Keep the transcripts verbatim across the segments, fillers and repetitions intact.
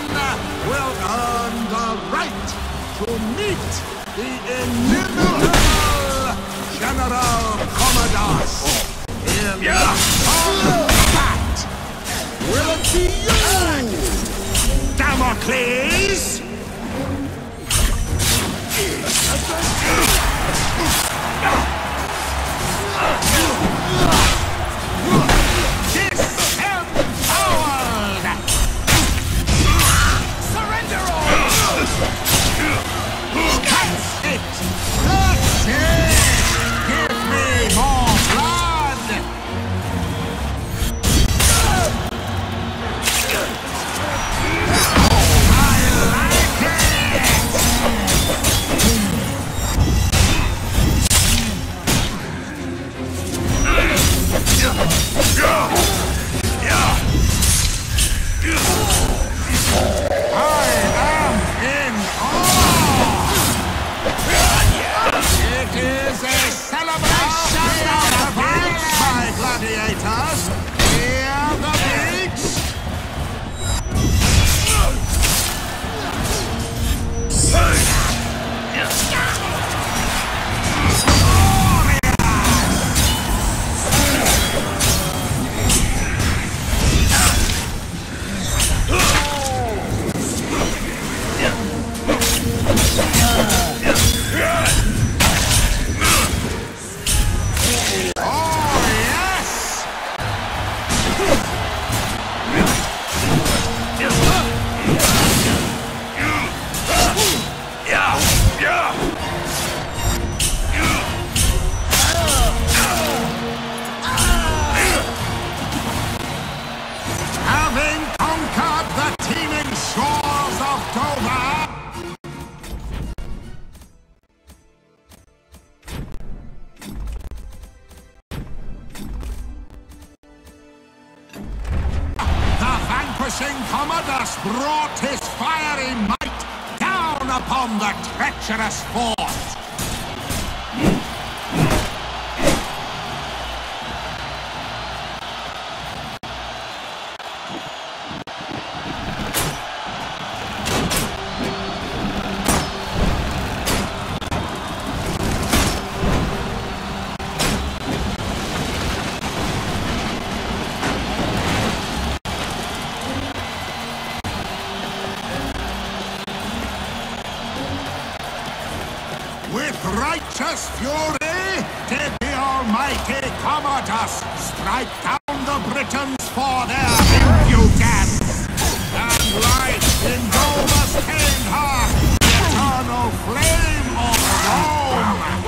will earn the right to meet the inimitable General Commodus in the combat. Will it be you, Damocles? Commodus brought his fiery might down upon the treacherous fort. With righteous fury did the almighty Commodus strike down the Britons for their impudence, and light in Domus gained her eternal flame of Rome.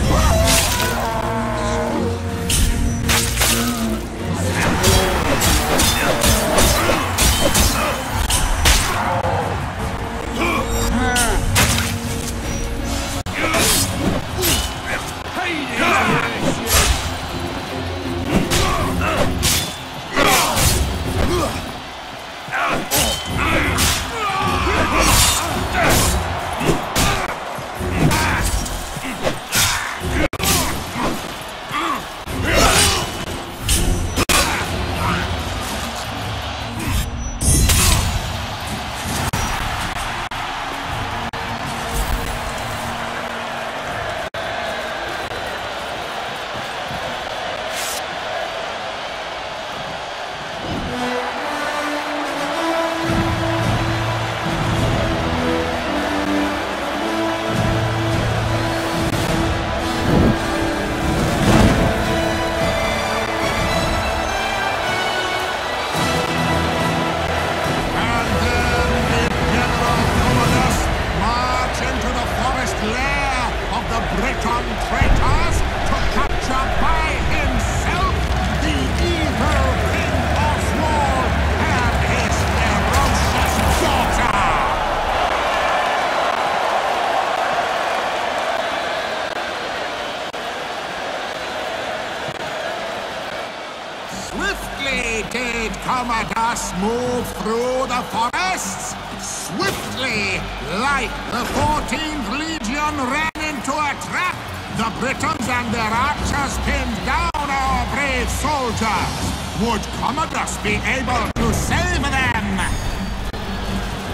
Did Commodus move through the forests? Swiftly, like the fourteenth Legion ran into a trap, the Britons and their archers pinned down our brave soldiers. Would Commodus be able to save them?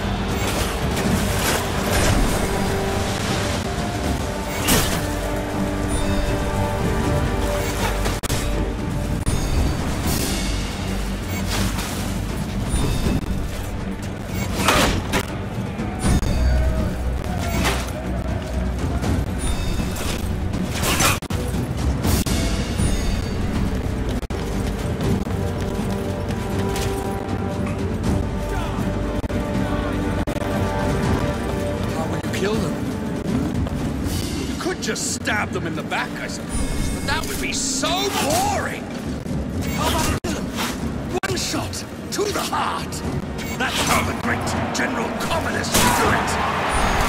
kill them. You could just stab them in the back, I suppose, but that would be so boring! How about a kill them? One shot, to the heart! That's how the great General Communists do it!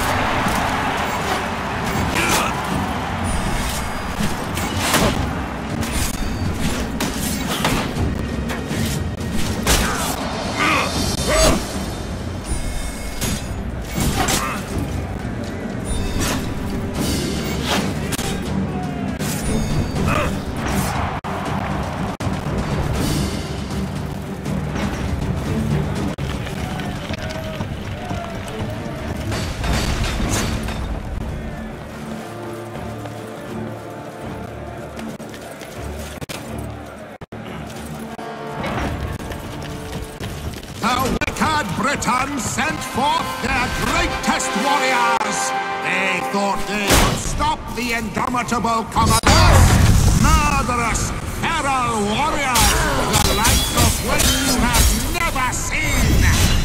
Britons sent forth their greatest warriors. They thought they could stop the indomitable Commodus. Murderous, feral warriors, the likes of which you have never seen.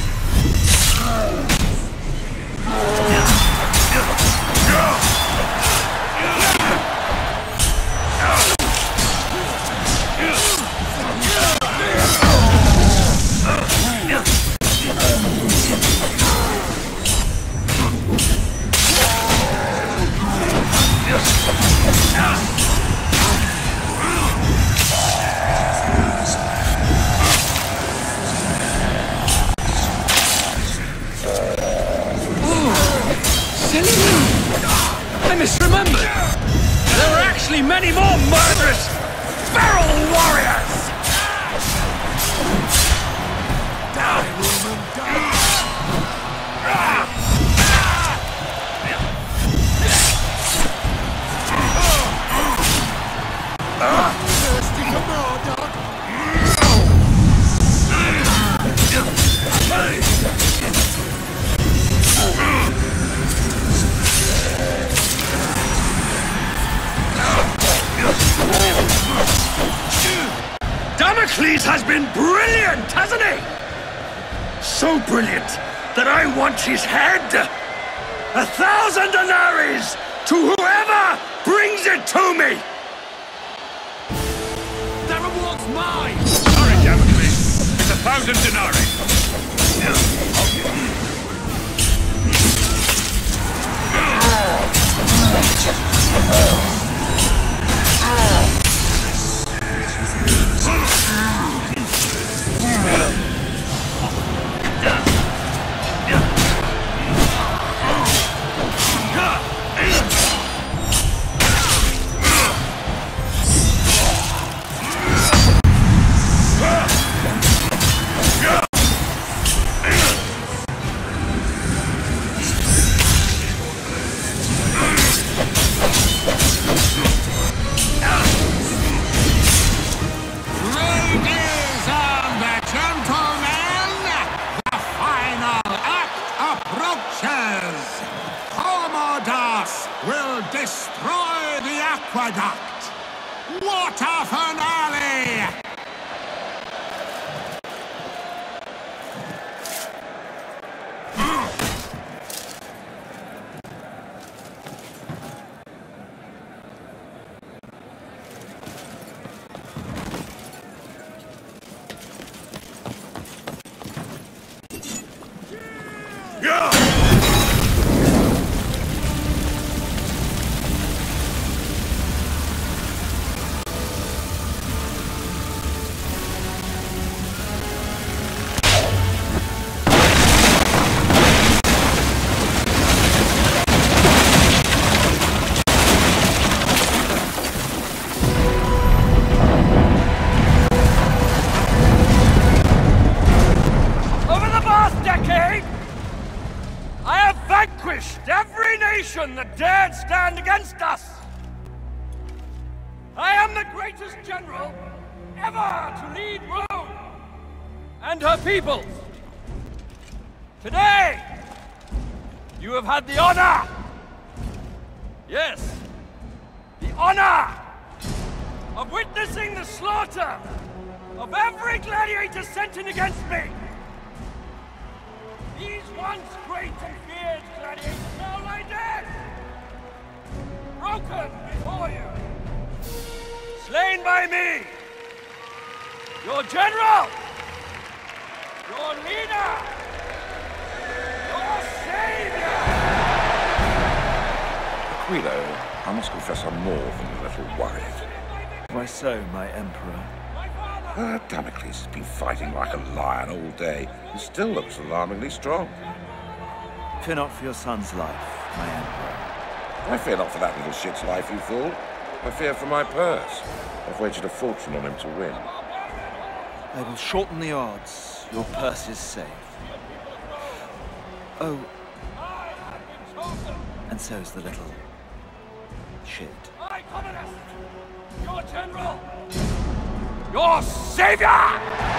I misremembered! There were actually many more murderous, feral warriors! Die, woman, die! Thirsty for more, dog? Damocles has been brilliant, hasn't he? So brilliant that I want his head. A thousand denaries to whoever brings it to me. That reward's mine. Sorry, Damocles. It's a thousand denarii. Will destroy the aqueduct! What a finale! That dared stand against us! I am the greatest general ever to lead Rome and her peoples. Today, you have had the honor, yes, the honor of witnessing the slaughter of every gladiator sent in against me. These Once great and feared gladiators now lie dead! Broken before you! Slain by me! Your general! Your leader! Your savior! Aquilo, I must confess I'm more than a little worried. Why so, my emperor? Uh, Damocles has been fighting like a lion all day and still looks alarmingly strong. Fear not for your son's life, my emperor. I fear not for that little shit's life, you fool. I fear for my purse. I've wagered a fortune on him to win. I will shorten the odds. Your purse is safe. Oh. And so is the little shit. I, Commodus, your general, your savior!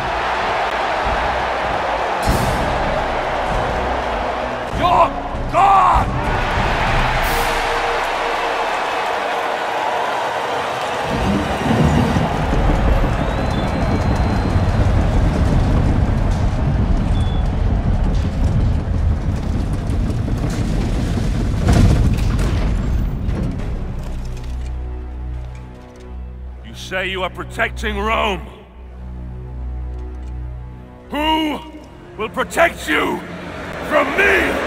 Your God! You say you are protecting Rome. Who will protect you from me?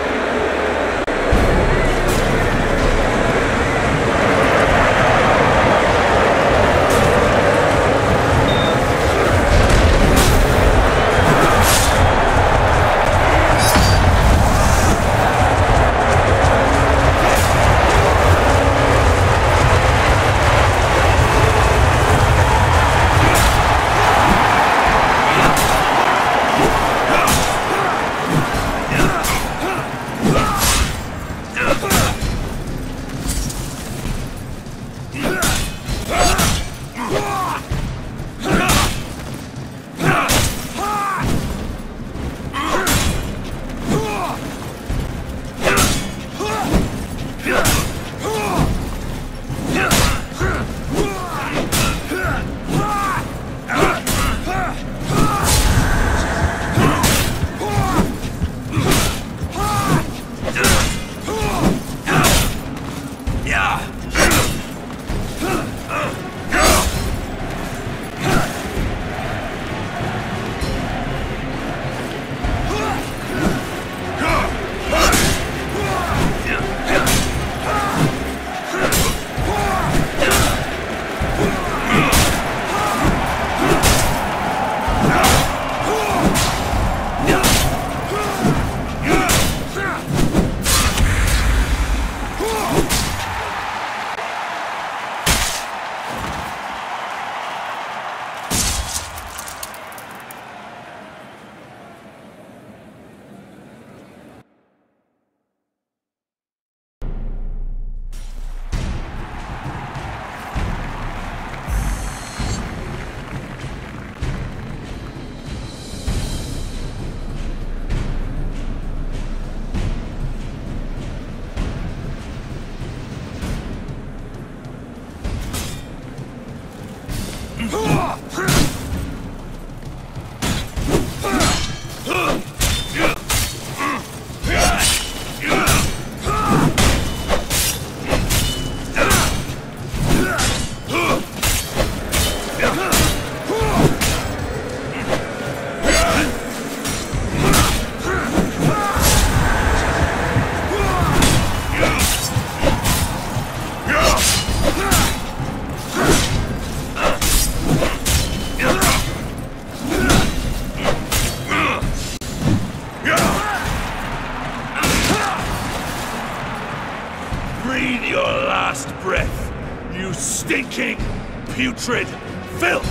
Breathe your last breath, you stinking, putrid filth!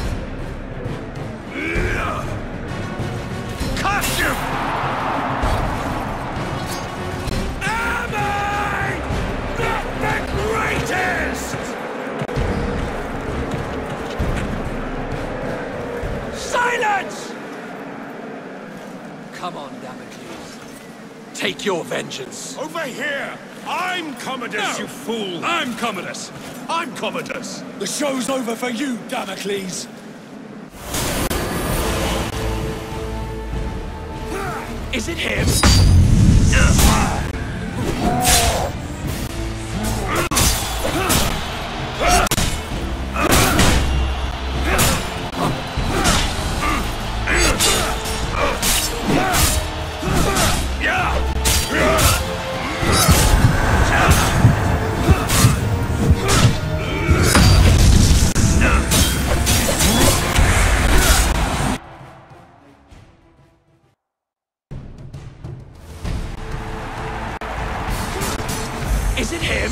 Curse you! Am I not the greatest? Silence! Come on, Damocles. Take your vengeance. Over here! I'm Commodus, No. you fool! I'm Commodus! I'm Commodus! The show's over for you, Damocles. Is it him? Is it him?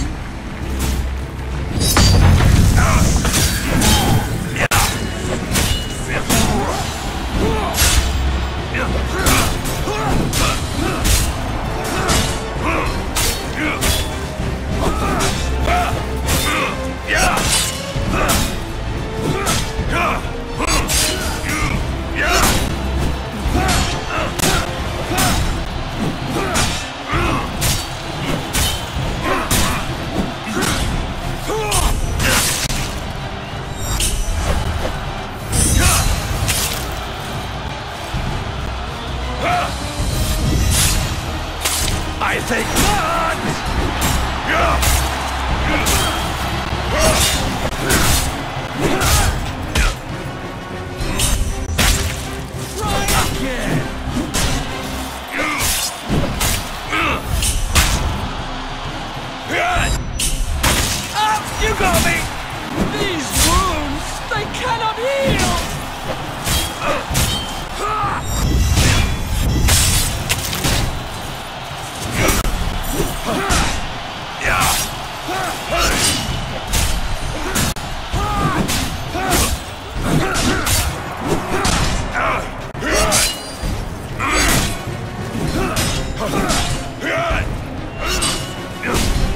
I think not! Try again! Up, you got me! These wounds, they cannot heal!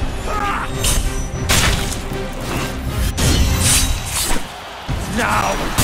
Now!